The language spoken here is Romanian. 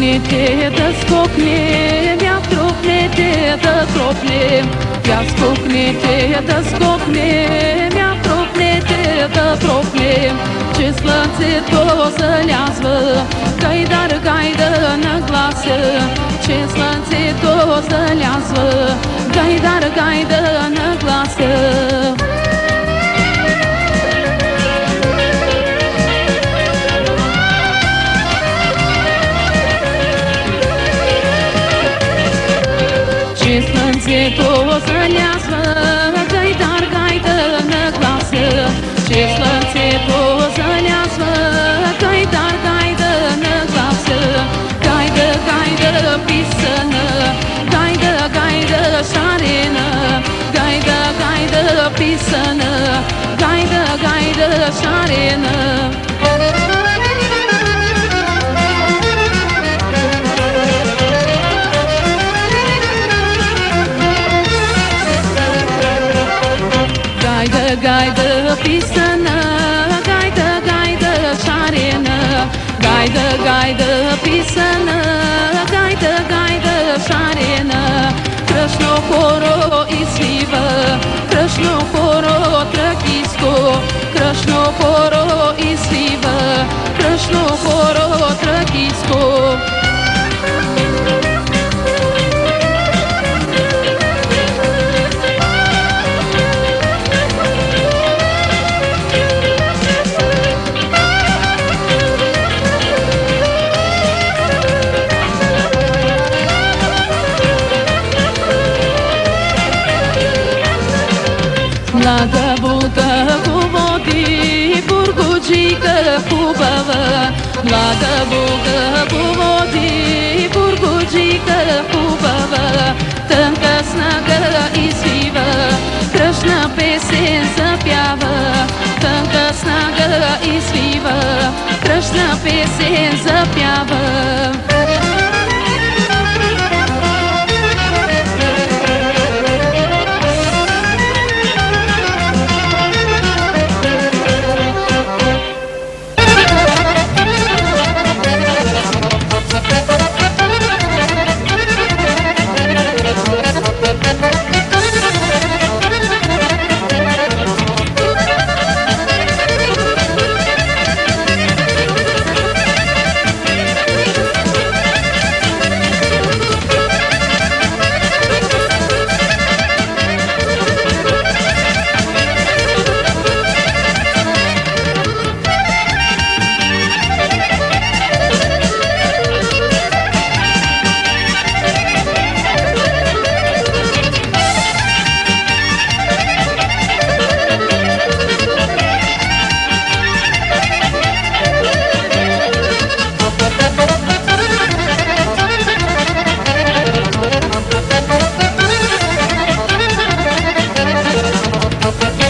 skoknete, da skoknem, ja trupnete, da tropnem. Ja skoknete, da skoknem, ja trupnete, da tropnem. Ce slănțe to zăleazvă, gaidar gaidă în glasă. Ce slănțe to zăleazvă, gaidar gaidă în glasă. Ce slănțe to zăleazvă, gaidar gaidă în glasă. Ce slănțe to zăleazvă, gaidar gaidă în glasă. Gaidă, gaidă, pisănă, gaidă, gaidă, șarenă. Gaidă, gaidă, pisănă, gaidă, gaidă, șarenă. Gaidă, gaidă, pisănă, gaidă, gaidă, șarenă. Gaidă, gaidă, pisănă, gaidă, gaidă, șarenă. Krăšno horo isvivă, krăšno horo trăchisco. Krăšno horo isvivă, krăšno horo trăchisco. Mlada bucă cu vodi, burgugică cu băvă. Mlada bucă cu vodi, burgugică cu băvă. Tâncă snagă isvivă, krășnă pe sensă piavă. Tâncă snagă isvivă, krășnă pe sensă piavă. Okay.